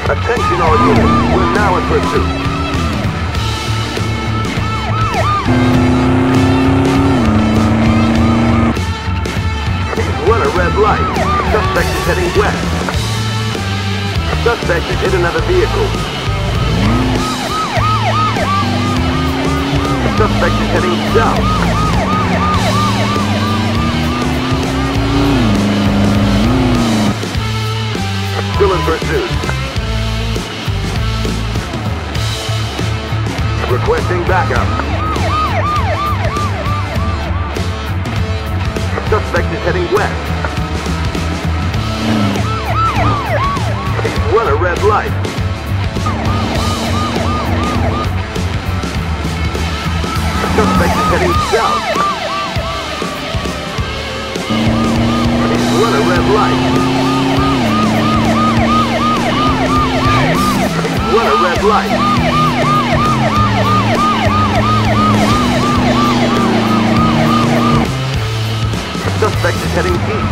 Attention all units, we're now in pursuit. He's run a red light. Suspect is heading west. Suspect has hit another vehicle. Suspect is heading south. Still in pursuit. Requesting backup. Suspect is heading west. He's run a red light. Suspect is heading south. He's run a red light. He's run a red light. Suspect is heading east.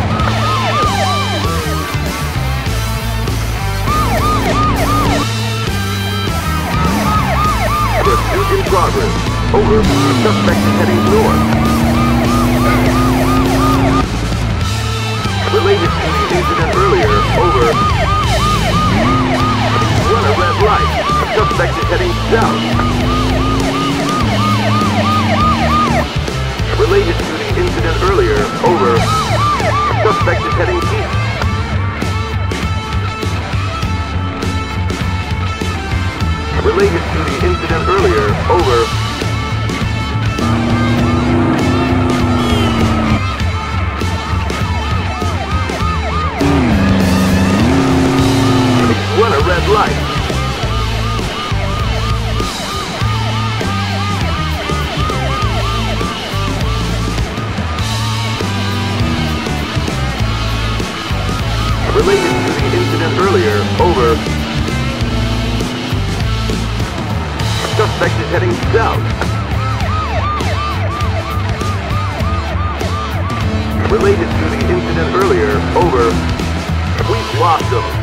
Pursuit in progress. Over. Suspect is heading north. Related to the incident earlier. Over. Run a red light. Suspect is heading south. Related to the incident earlier. Over. Suspect is heading east. Related to the incident earlier. Over. Run a red light. Related to the incident earlier. Over. Suspect is heading south. Related to the incident earlier. Over. We've lost him.